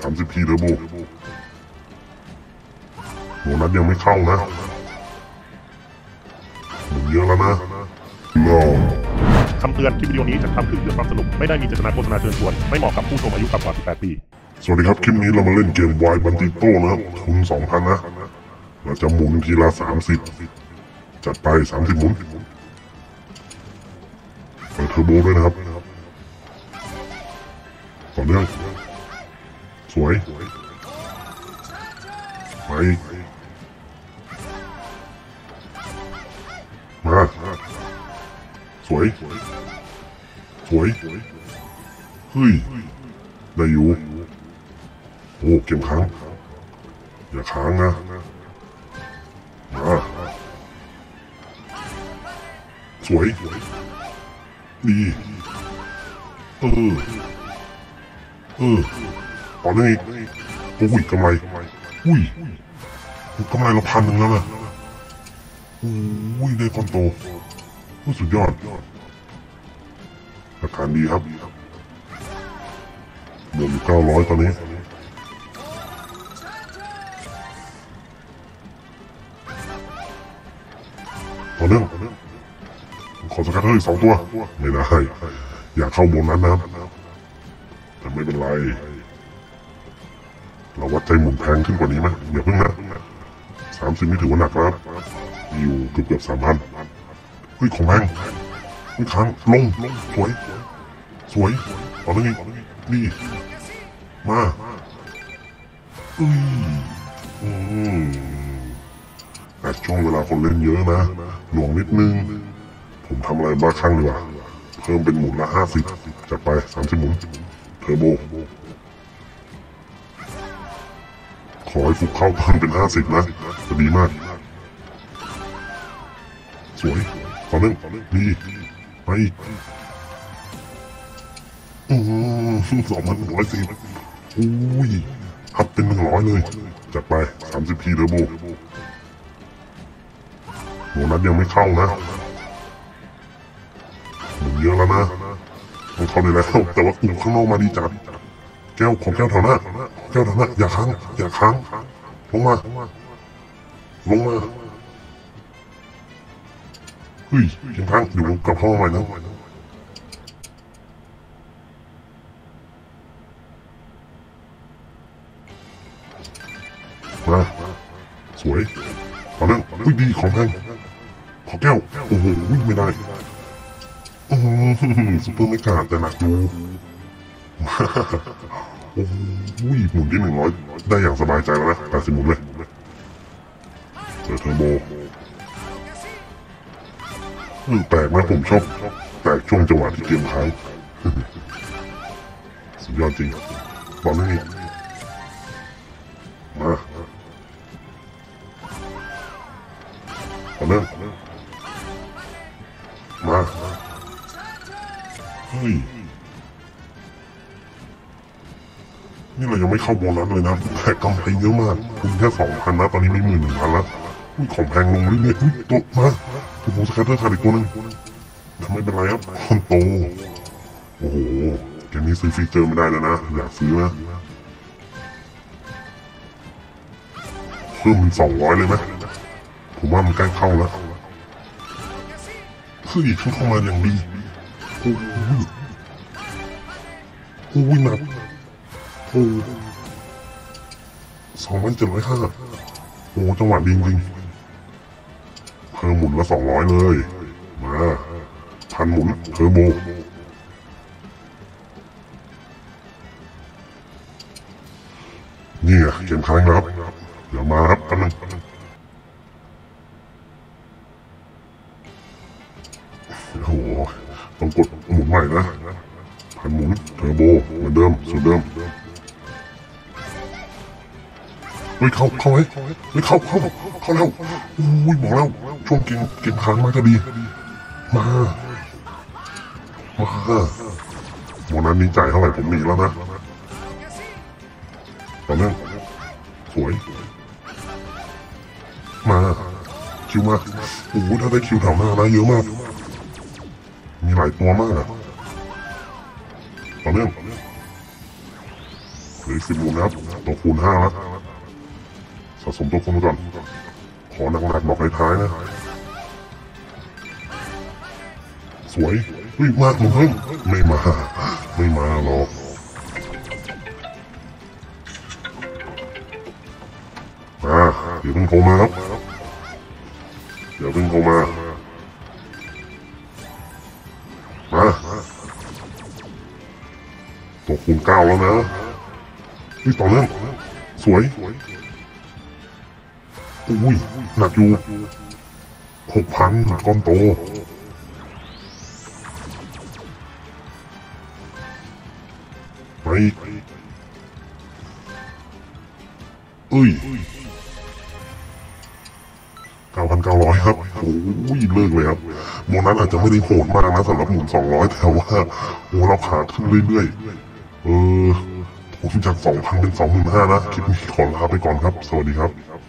30ทีเทอร์โบโบนัสยังไม่เข้านะหมุนเยอะแล้วนะรอคำเตือนคลิปวิดีโอนี้จะทำขึ้นเพื่อความสนุกไม่ได้มีเจตนาโฆษณาเชิญชวนไม่เหมาะกับผู้ชมอายุต่ำกว่า 18 ปีสวัสดีครับคลิปนี้เรามาเล่นเกมวายบันติโต้นะครับทุน 2,000 นะเราจะหมุนทีละ30จัดไป30หมุนเปิดเทอร์โบด้วยนะครับต่อเนื่องสวยไปมาสวยเฮ้ยได้อยู่โอ้เกมค้างอย่าค้างนะมาสวยดีต่อเนื่องอีกอุ้ยกำไรอุ้ยกำไรเรา1,000แล้วนะอุ้ยได้ก้อนโตสุดยอดอาการดีครับเดือน900ตอนนี้ต่อเนื่องขอสกัดเฮ้ย2 ตัวไม่ได้อยากเข้าโบนัสนะครับแต่ไม่เป็นไรเราวัดใจหมุนแพงขึ้นกว่านี้ไหมอย่าเพิ่งนะ30นี่ถือว่าหนักแล้วอยู่เกือบ3,000เฮ้ยของแพงไม่ค้างลงสวยต่อเนื่องนี่มาแต่ช่วงเวลาคนเล่นเยอะนะหน่วงนิดนึงผมทำอะไรบ้าคลั่งดีกว่าเพิ่มเป็นหมุนละ50จัดไป30หมุนเทอร์โบขอให้ฟุกเข้าตอนเป็น50นะจะดีมากสวยต่อเนื่องดีไป2,110อุ้ยอัพเป็น100เลยจัดไป30ทีเทอร์โบโบนัสยังไม่เข้านะหมุนเยอะแล้วนะต้องเข้าได้แล้วแต่ว่าอู่ข้างนอกมาดีจัดแก้วของแก้วแถวหน้าอย่าค้างลงมาเฮ้ยยังค้างอยู่กับห้องใหม่นะมาสวยตอนนั้นเฮ้ยดีของแพงขอแก้วโอ้โหไม่ได้ซุปเปอร์ไม่กาดแต่หนักดูโอ้โหหมุนที่100ได้อย่างสบายใจแล้วนะ80หมุนเลยเจอเทอร์โบแปลกนะผมชอบแปลกช่วงจังหวะที่เกมค้างสุดยอดจริงตอนนี้มาต่อเนื่องมาเฮ้ยนี่เรายังไม่เข้าโบนัสเลยนะแต่กำไรเยอะมากคุณแค่2,000นะตอนนี้ไม่11,000แล้วของแพงลงเรื่อยๆตกมาถูกสแคตเตอร์ขาดอีกตัวนึงทำไมเป็นไรครับคนโตโอ้โหเกมนี้ซื้อฟีเจอร์ไม่ได้แล้วนะอยากซื้อนะเพิ่มเป็น200เลยไหมผมว่ามันใกล้เข้าแล้วคืออีกเข้ามาอย่างดีโอ้ยหนัก2,705โอ้จังหวะดีจริงเพิ่มหมุนละ200เลยมา1,000หมุนเทอร์โบนี่ไงเกมค้างนะครับเดี๋ยวมาครับกันนึงโอ้โหต้องกดหมุนใหม่นะ1,000หมุนเทอร์โบเหมือนเดิมสูตรเดิมเฮ้ยเข้าไหมเฮ้ยเข้าแล้วอุ้ยบอกแล้วช่วงเกมค้างมาก็ดีมาโบนัสนี้จ่ายเท่าไหร่ผมมีแล้วนะต่อเนื่องสวยมาคิวมาโอ้โหถ้าได้คิวแถวหน้านะเยอะมากมีหลายตัวมากอะต่อเนื่องเเหลืออีก10 หมุนนะครับตัวคูณ5แล้วสะสมตัวคูณก่อนขอหนักๆดอกท้ายๆนะสวยมากมึงเพิ่มไม่มาหรอกเดี๋ยวเพิ่งโทรมาครับตัวคูณ9แล้วนะต่อเนื่องสวยอุ้ยหนักอยู่6,000ก้อนโตไป9,900ครับโอ้ยเลิกเลยครับโบนัสอาจจะไม่ได้โหดมากนะสำหรับหมุน200แต่ว่าเราขาขึ้นเรื่อยๆผมจาก 2,000 เป็น 25,000นะคลิปนี้ขอลาไปก่อนครับสวัสดีครับ